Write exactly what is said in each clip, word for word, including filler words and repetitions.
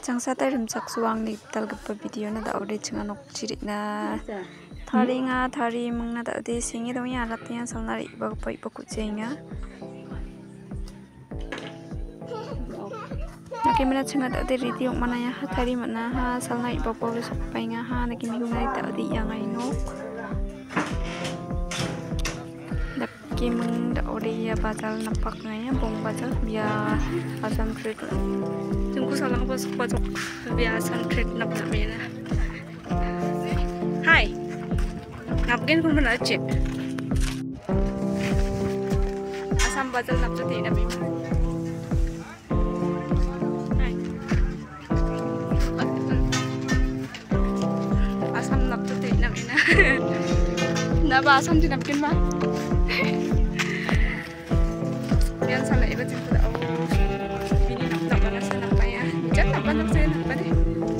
Jangsa tarim saksuang ni talgapa video na da ode chinga nok cirit na taringa tari mangna da ode singi dong ya latihan salnari bag pai paku cenga naki mana chinga da ode riti ok mana ya ha tari mana ha salnari bag paku sopai nga ha naki mi ngai da ode yang ai no naki mang da ode ya bazal napak nga ya bong bazal biar asam trade Tunggu salang pasok pasok kebiasaan trade nap nap ya. Hai, napkin pun benar cek. Asam batal nap tu tidak nabi. Hai, asam nap tu tidak nabi na. Napa asam tu napkin mah? Yang salah ibu cek tu tahu. Banyak saya nampak deh.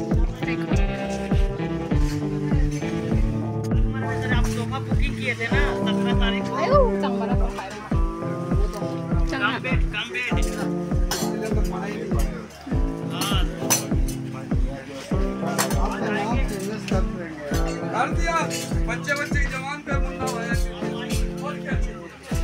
Ayo, cang mana kau pakai? Cang apa? Artiya, बच्चे-बच्चे जवान पे मुन्ना हुआ और क्या चाहिए?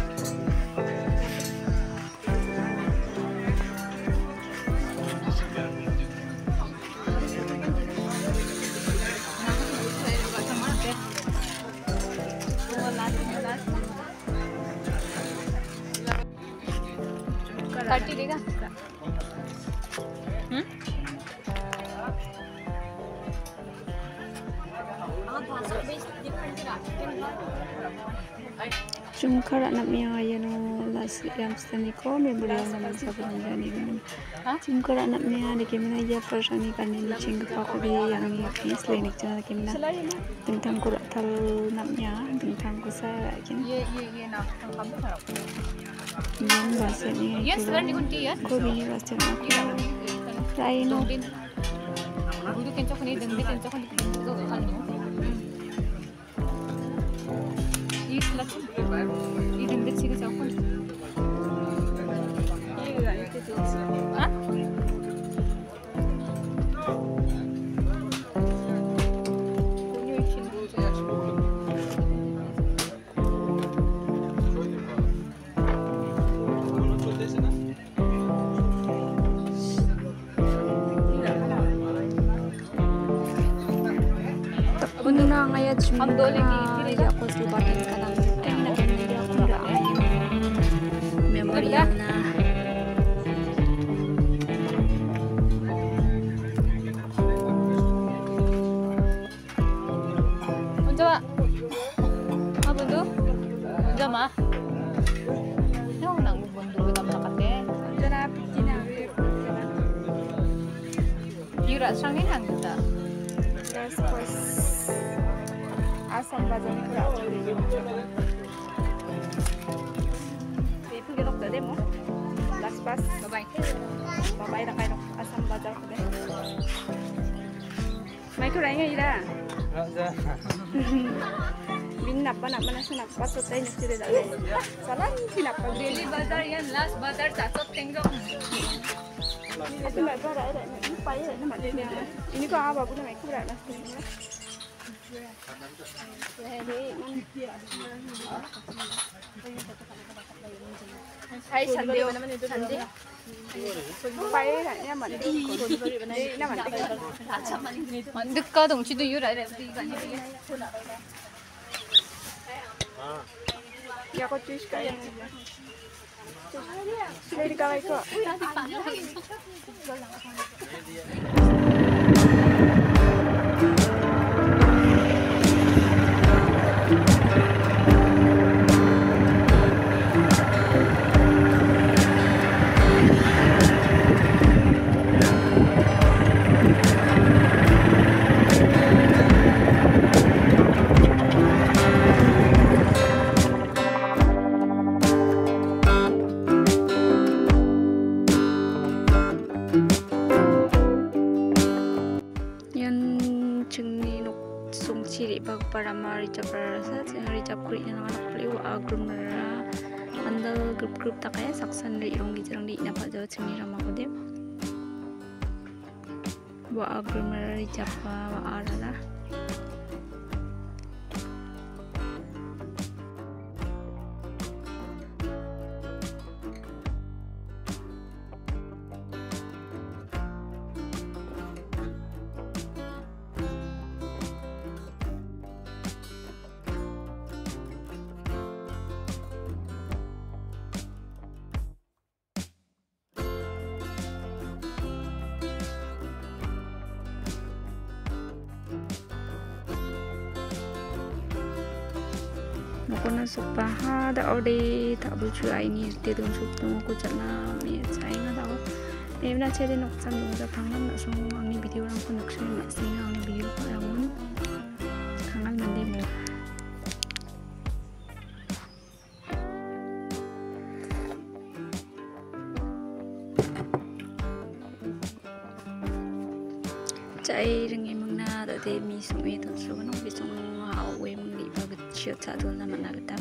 Thirty देगा? हम्म? Jumkar anak mia ya no las yang stani ko me beliau nama sabar menjadi gimana? Jumkar anak mia di gimana ya persani kan ini cing aku di yang ini kini selain itu gimana? Tentang kurat tal namnya tentang kusa gini. Ye ye ye nak kamu tahu? Yang bahasa ni. Yes, selain dikunci ya. Ko bini bahasa ni. Lain no. Guru kencok ni dengbi kencok ni tu kan no. Ini selatan. Ini dengbi sih kencok kan. Ini juga itu tu. Ah? Una ngaya cuma ya aku sebatin sekarang eh nak kena aku dah memori na Unja apa tu? Unja mah? Yang nang bundu kita berkate. Unja na pitina Yura sangin hang kita. Yes, pues asam bazar ni kerap jadi. Itu kita tak demo. Last pass. Bye bye. Bye bye dah kaya asam bazar tu deh. Mai tu raya ira. Bin napa napa nasi napa sotai nasi dah dah. Salah ni napa. Daily bazar yang last bazar satu tengok. Itu mai kau raya ni pai ni mak dia ni. Ini kau apa pun mai kau raya nasi ni. Hai Sunday mana mana itu Sunday. Pai kayaknya mandi. Ini mandi. Mandek kau dong citu yura ada di kan ni. Ya kau cuci kaya. Jadi kau ikut. Para recap rasa, recap kulit yang anak kulit wa agrum nara, andal grup grup tak kaya saksan dari irong di jerang di napa jauh cemira makodem. wa agrimari japa wa arala. Aku nasuk paha da ode tak lucu ini tidur sup tunggu ku cana mi saya nggak tahu. Ini nak cari nak sambung da pangan nak sungguh angin video orang pun nak sini nak sini angin video orang pun kangen mandi mu. Cai rengi mengna tadi mi sungai tu suka nak bisung hau we mengli bagai siat satu nama nak kita.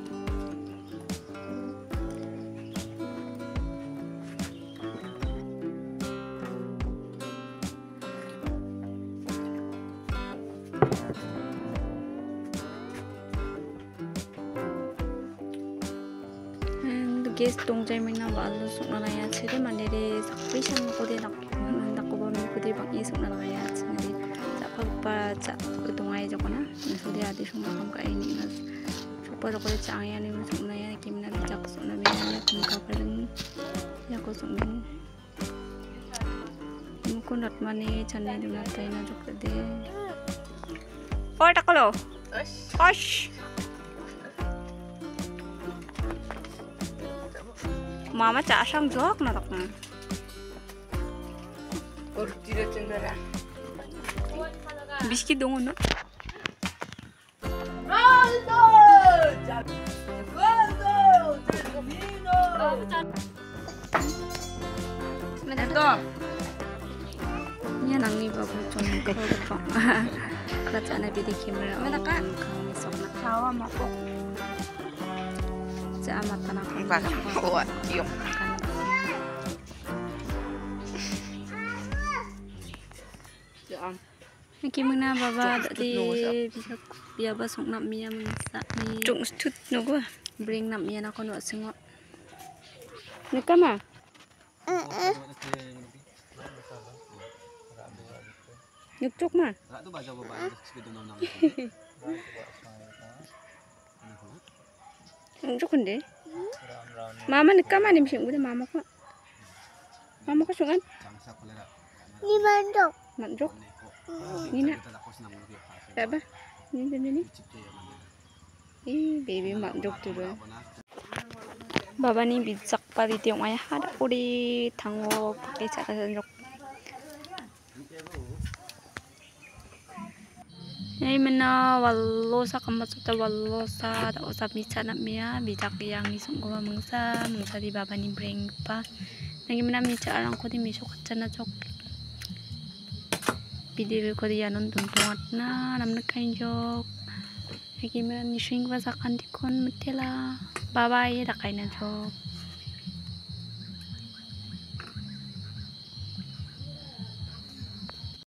Guys, 동자이 mengna balu sukna naya ciri mandiri sakpi sang kode nak nak kubur kode bangi sukna naya ciri tak apa cak ketungai jokona nasudi adi sukna kam kai ini nas super kode cangya ni sukna naya kimna cak sukna naya kum kapaling ya ko sukna mukun ratmani chane duna taina jokde oh takalo osh Mama cak sang jok na takna. Ortira cendera. Biskit dong no. Ronaldo! Ronaldo! Firmino! Ito. Yan ang iba po itong kapag kerajaan na bidik camera. Mana ka? Kami sok na kawa mo po. Sa mata na kami. Wah, yung. Niki muna baba tadi bisa biaba sok nak mia mensa ni. Tung stut no gua. Bring nak mia na kono sengot. Nika ma? Eh. Nyuk ma? Nyuk kunde. Mama nika ma nim sing udah mama kok. Mama kok sungan? Ni mandok. Mandok. Ini nak. Apa? Ini ini. Ih, baby mandok dulu. Baba ni bijak padi tiong ayah ada uri tango pakai cara senjok. Ini mana wallo sa kambat suta wallo sa tak usah bicara nak mia bijak yang isung gua mangsa mangsa di baba ni bring pa. Nagi mana bicara orang kau di misuk cana cok. Video ko dia nonton tuat na namna kain jok. Nagi mana ni swing basakan di kon mutela. Bye bye, dah kain jok.